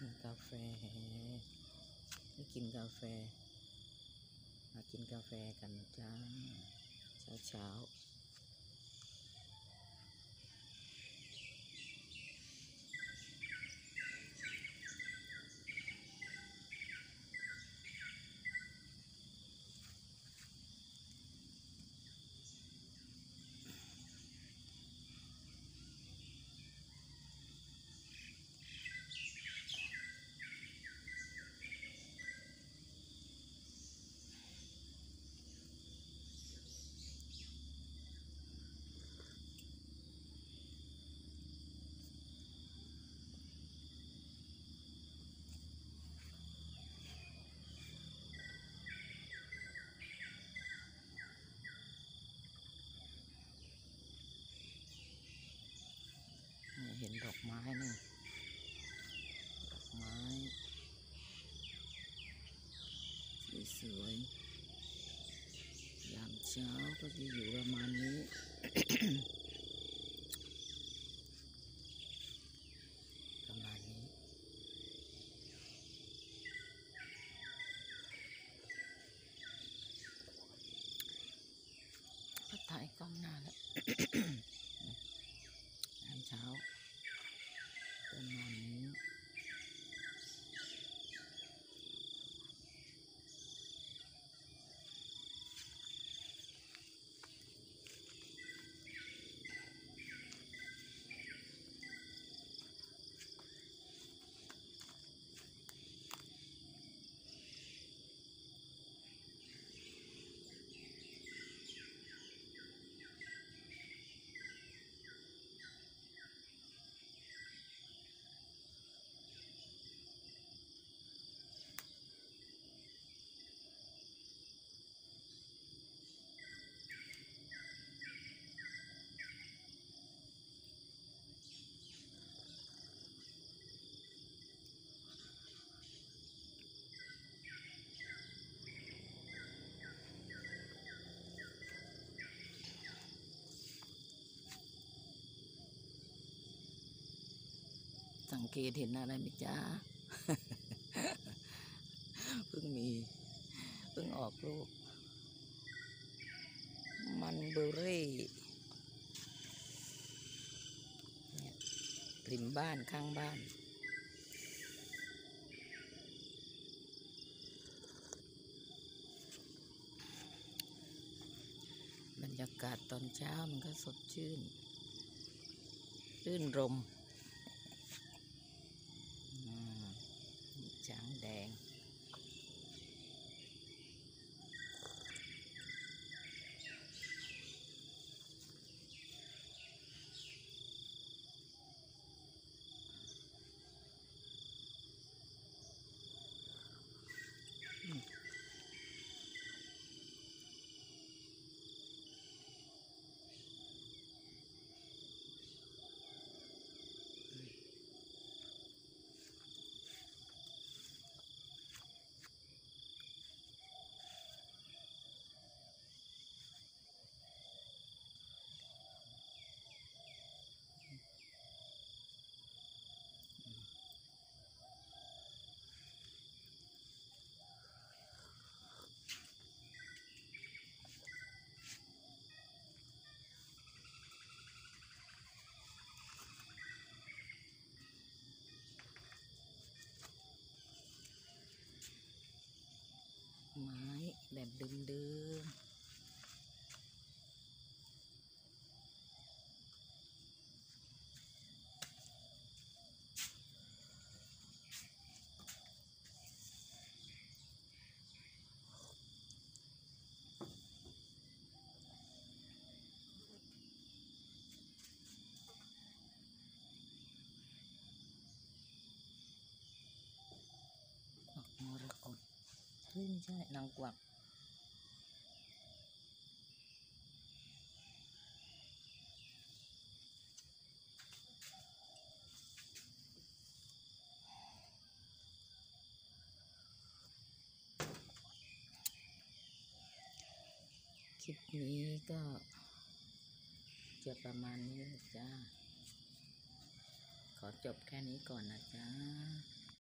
นกาแฟไม่กินกาแฟมากินกาแฟกันจ้าเช้าเห็นดอกไม้นี่ดอกไม้สวยๆยามเช้าก็จะอยู่ประมาณนี้ ประมาณนี้ก็ถ่ายกล้องหน้าแล้ว ยามเช้าประมาณนี้สังเกตเห็นอะไรไหมจ๊ะ เพิ่งออกลูกมันเบอร์รี่เนี่ยริมบ้านข้างบ้านบรรยากาศตอนเช้ามันก็สดชื่นรื่นรมช้างแดงไม้แบบเดิมดอกมรกตไม่ใช่นางกวักคลิปนี้ก็จะประมาณนี้นะจ้าขอจบแค่นี้ก่อนนะจ้า